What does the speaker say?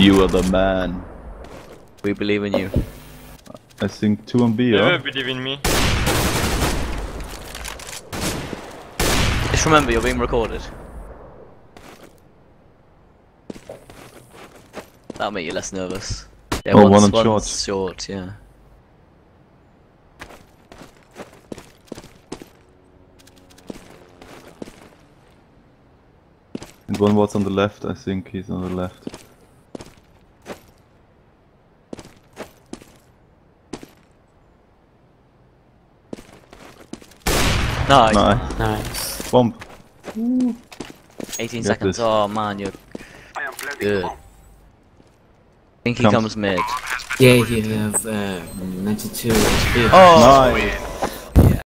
You are the man. We believe in you. I think 2 on B, Never yeah? believe in me. Just remember, you're being recorded. That'll make you less nervous. Yeah, Oh, one's one on short, yeah. And one was on the left, I think he's on the left. Nice. Nice. Bomb. 18 Get seconds. this. Oh man, you're good. I think he Comes. comes mid. Yeah, you have 92 HP. Oh! Nice.